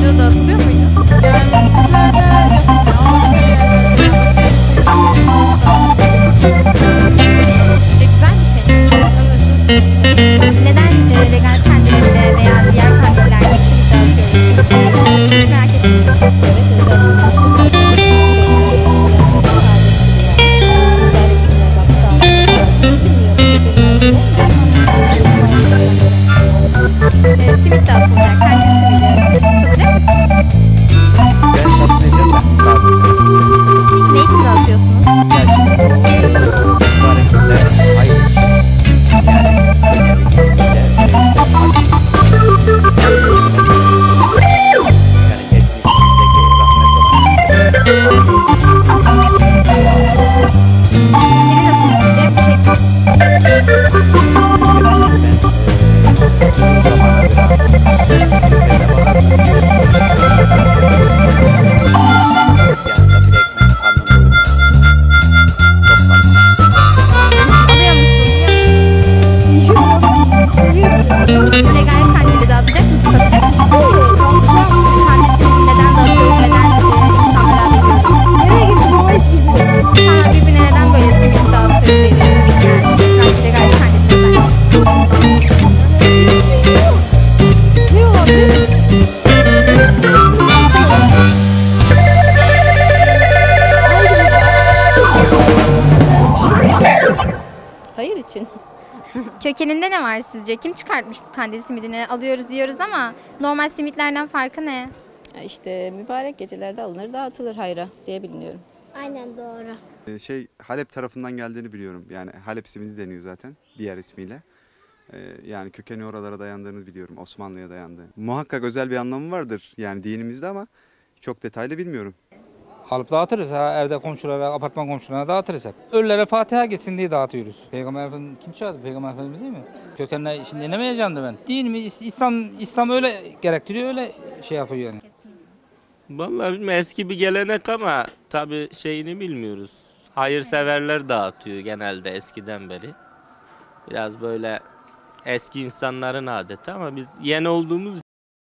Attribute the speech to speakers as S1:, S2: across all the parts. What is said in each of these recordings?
S1: çocuğa dağıtılıyor muydu?
S2: Yani bizlerde yok ama başka bir yerde, başka bir şehirde
S1: Sizce güzel bir şey mi? Neden legal kandilinde veya diğer kandillerde simit dağıtıyoruz? Hiç merak ettim. Simit dağıtılacak. Kandil simidi. Siz satacak mısınız?
S3: Ben satmayacağım da lazım.
S1: Peki ne için dağıtıyorsunuz?
S3: Mübarekinde hayır için. Yani
S1: Biri nasıl sizce? Bu şekil. Alıyor musunuz? Legal kandili dağıtacak mısın? Satacak mısın? Kandil simidi neden dağıtıyoruz? Neden insanlara veriyoruz?
S2: nereye gitti baba hiç bilmiyorum.
S1: İnsanlar birbirine neden böyle simit dağıtıyor, veriyoruz? Yani legal kandil neden?
S2: Ne olabilir?
S4: Hayır için.
S1: Kökeninde ne var sizce? Kim çıkartmış bu kandil simidini? Alıyoruz, yiyoruz ama normal simitlerden farkı ne?
S4: İşte mübarek gecelerde alınır dağıtılır hayra diye biliniyorum.
S5: Aynen doğru.
S6: Halep tarafından geldiğini biliyorum. Yani Halep simidi deniyor zaten diğer ismiyle. Yani kökeni oralara dayandığını biliyorum. Osmanlı'ya dayandığını. Muhakkak özel bir anlamı vardır yani dinimizde ama çok detaylı bilmiyorum.
S7: Alıp dağıtırız ha, evde komşulara, apartman komşularına dağıtırız hep. Ölülere Fatiha gitsin diye dağıtıyoruz. Peygamber Efendimiz kim çağırdı? Peygamber Efendimiz değil mi? Kökenle şimdi dinlemeyeceğim de ben. Dinimiz İslam öyle gerektiriyor, öyle şey yapıyor yani.
S8: Vallahi bilmiyorum, eski bir gelenek ama tabii şeyini bilmiyoruz. Hayırseverler dağıtıyor genelde eskiden beri. Biraz böyle eski insanların adeti ama biz yeni olduğumuz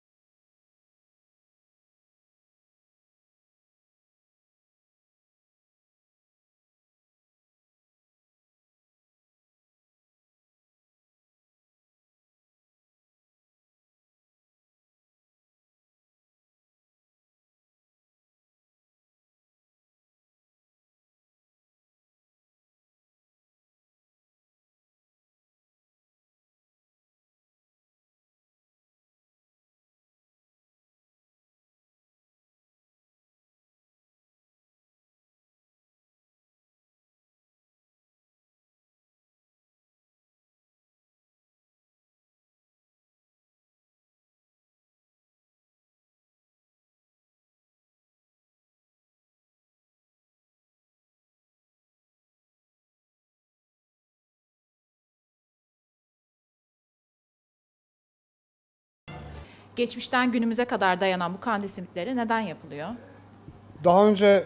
S2: Geçmişten günümüze kadar dayanan bu kandil simitleri neden yapılıyor?
S9: Daha önce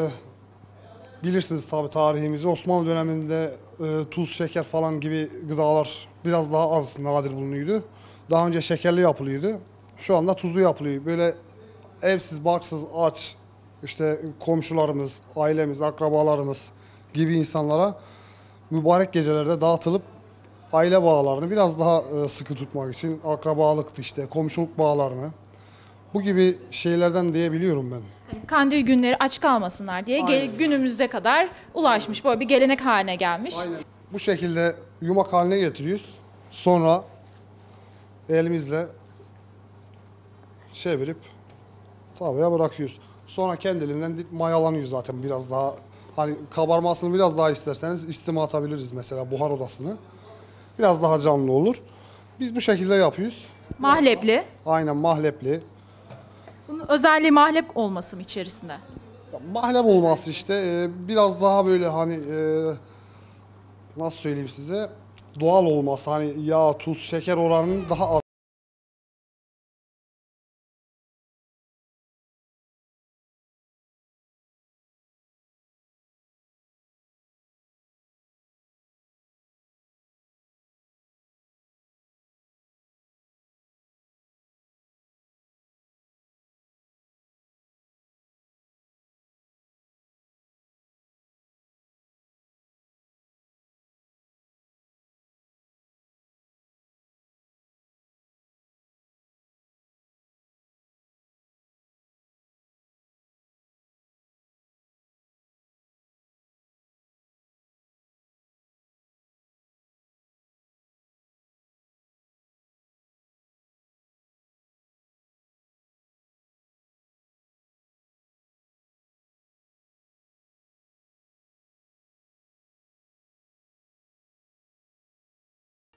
S9: bilirsiniz tabii tarihimizi. Osmanlı döneminde tuz, şeker falan gibi gıdalar biraz daha az nadir bulunuyordu. Daha önce şekerli yapılıyordu. Şu anda tuzlu yapılıyor. Böyle evsiz, barksız, aç, işte komşularımız, ailemiz, akrabalarımız gibi insanlara mübarek gecelerde dağıtılıp aile bağlarını biraz daha sıkı tutmak için akrabalıktı işte, komşuluk bağlarını bu gibi şeylerden diyebiliyorum ben.
S2: Kandil günleri aç kalmasınlar diye günümüze kadar ulaşmış, böyle bir gelenek haline gelmiş.
S9: Aynen. Bu şekilde yumak haline getiriyoruz. Sonra elimizle çevirip tavaya bırakıyoruz. Sonra kendiliğinden mayalanıyor zaten biraz daha. Hani kabarmasını biraz daha isterseniz istima atabiliriz mesela buhar odasını. Biraz daha canlı olur. Biz bu şekilde yapıyoruz.
S2: Mahlepli.
S9: Aynen mahlepli.
S2: Bunun özelliği mahlep olması mı içerisinde?
S9: Ya, mahlep olması işte biraz daha böyle hani nasıl söyleyeyim size doğal olması. Hani yağ, tuz, şeker oranının daha az.